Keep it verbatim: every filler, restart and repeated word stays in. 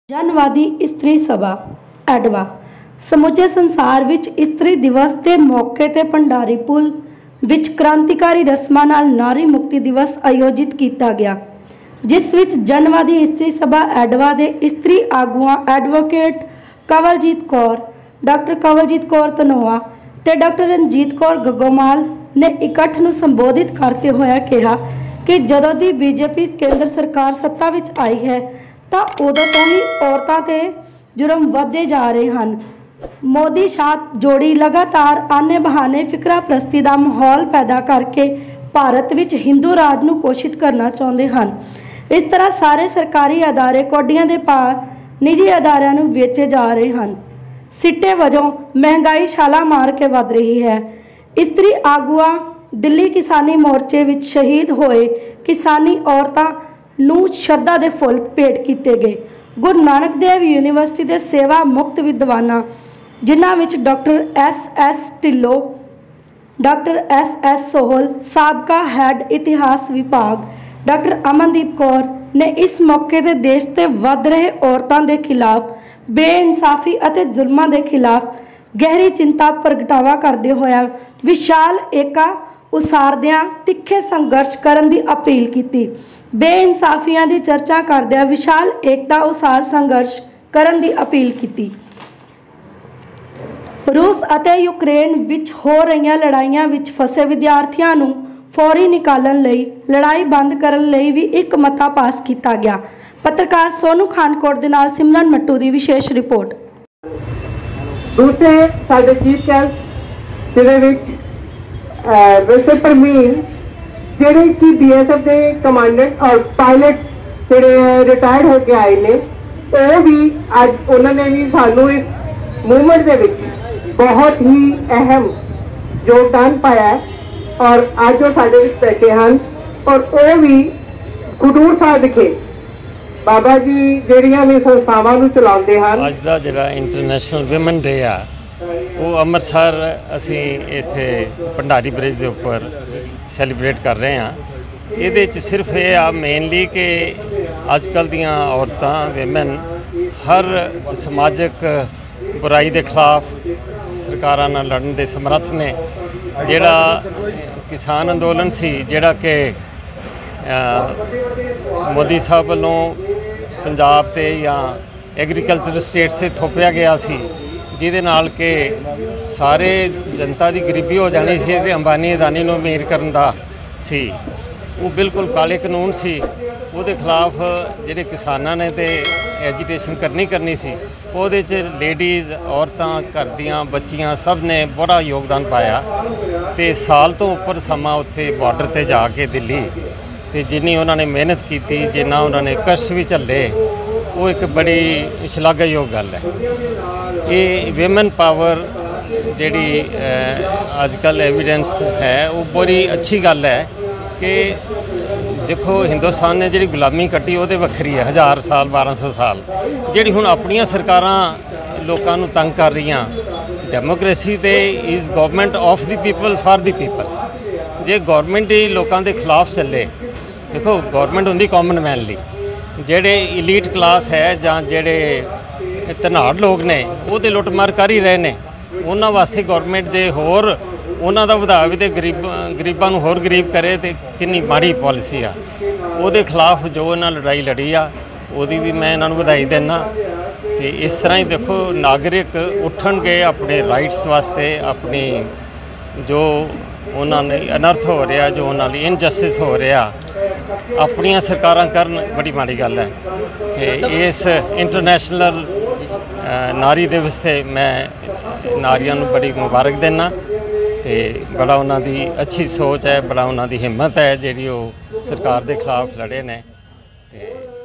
जनवादी इस्त्री सभा एडवा समूचे संसार विच इस्त्री दिवस के मौके ते भंडारी पुल विच क्रांतिकारी रस्मां नाल नारी मुक्ति दिवस आयोजित किया गया, जिस विच जनवादी इस्त्री सभा एडवा के इस्त्री आगुआ एडवोकेट कंवलजीत कौर, डॉक्टर कंवलजीत कौर धनोआ ते डॉक्टर रंजीत कौर गगोमाल ने इकट्ठ नूं संबोधित करते हुए कहा कि जदों दी बीजेपी केंद्र सरकार सत्ता विच आई है तो उदों तो ही औरतां ते जुर्म वधदे जा रहे हैं। मोदी शाह जोड़ी लगातार आने बहाने फिकरा प्रस्ती का माहौल पैदा करके भारत विच हिंदू राज नूं घोषित करना चाहते हैं। इस तरह सारे सरकारी अदारे कौडियां दे भाव निजी अदारियां नूं वेचे जा रहे हैं। सिट्टे वजों महंगाई छाला मार के वध रही है। इस्त्री आगुआ दिल्ली किसानी मोर्चे विच शहीद होए किसानी औरतां नूं शरधा दे फुल भेंट किए गए। गुरु नानक देव यूनीवर्सिटी के सेवा मुक्त विद्वानां जिन्हां विच doctor S S Dhillon, doctor S S Sohal, साबका हैड इतिहास विभाग डॉक्टर अमनदीप कौर ने इस मौके ते देश ते वध रहे औरतां दे खिलाफ बेइंसाफी अते जुल्मां दे खिलाफ गहरी चिंता प्रगटावा करदे होया विशाल एका उसारदियां तिखे संघर्ष करन दी अपील की। बेइंसाफियां दी चर्चा करदिया विशाल एकता उसार संघर्ष करन दी अपील की। रूस अते यूक्रेन विच हो रही लड़ाइयां विच फसे विद्यार्थियों नूं फौरी निकालन लई लड़ाई बंद करन लई भी एक मता पास किया गया। पत्रकार सोनू खानकोट दे नाल सिमरन मट्टू दी विशेष रिपोर्ट। दूसरे साडे चीफ गेस्ट जिहदे विच वैसे परमीन ਜਿਹੜੇ कि बी एस एफ के कमांडेंट और पायलट ਜਿਹੜੇ रिटायर्ड होके आए ने वो भी अज उन्होंने भी सानू इस मूवमेंट के विच बहुत ही अहम योगदान पाया और अज वो साडे विच बैठे हैं और वो भी खडूर साहब विखे बाबा जी ਜਿਹੜੀਆਂ भी संस्थावां नूं चलाउंदे हैं। अज दा जिहड़ा इंटरनेशनल विमेन डे आ वो अमृतसर असी इत्थे भंडारी ब्रिज के उपर सैलीब्रेट कर रहे हैं। ये सिर्फ ये आ मेनली कि अजकल दियाँ औरतां विमेन हर समाजिक बुराई के खिलाफ सरकारां नाल लड़न दे समर्थ ने। जिहड़ा किसान अंदोलन सी जिहड़ा कि मोदी साहब वालों पंजाब ते या एग्रीकल्चर स्टेट से थोपिया गया सी, जिहदे नाल के सारे जनता की गरीबी हो जानी सी ते अंबानी अदानी नूं अमीर करन दा सी। वो बिल्कुल काले कानून सी, उहदे खिलाफ जिहड़े किसानां ने ते एजीटेशन करनी करनी सी। उहदे च लेडीज़ औरतां घर दियां बच्चियां सब ने बड़ा योगदान पाया ते साल तो उपर समा उत्थे बॉर्डर ते जाके दिल्ली ते जिन्नी उन्होंने मेहनत की, जिन्ना उन्होंने कष्ट भी झल्ले, वो एक बड़ी शलाघायोग गल है। ये विमेन पावर जिहड़ी अजकल एविडेंस है वो बड़ी अच्छी गल है कि देखो हिंदुस्तान ने जिहड़ी गुलामी कट्टी वो वक्री है, हज़ार साल बारह सौ साल जिहड़ी हुण अपनियां सरकारां लोकां नूं तंग कर रही। डेमोक्रेसी ते is government of the people for the people. जे गवर्नमेंट ही लोकां दे खिलाफ चले, देखो गवर्नमेंट हुंदी कॉमन मैन लई, जेड़े इलीट क्लास है जां जेड़े धनाड़ लोग ने वो तो लुੱਟਮਾਰ कर ही रहे ने। उन्हां वास्ते गवर्नमेंट जे होर उन्हां दा वधावे ते गरीब गरीबां नूं होर गरीब करे तो कितनी माड़ी पॉलिसी आ। उहदे खिलाफ जो इन्हां लड़ाई लड़ी आ उहदी भी मैं इन्हां नूं वधाई देना। तो इस तरह ही देखो नागरिक उठणगे अपने राइट्स वास्ते, अपनी जो उन्होंने अनर्थ हो रहा, जो उन्होंने इनजस्टिस हो रहा अपनियां सरकारां करन, बड़ी माड़ी गल है। कि इस इंटरनेशनल नारी दिवस से मैं नारियां नूं बड़ी मुबारक देना। तो बड़ा उन्होंने अच्छी सोच है, बड़ा उन्होंने हिम्मत है जिहड़ी वो सरकार के खिलाफ लड़े ने।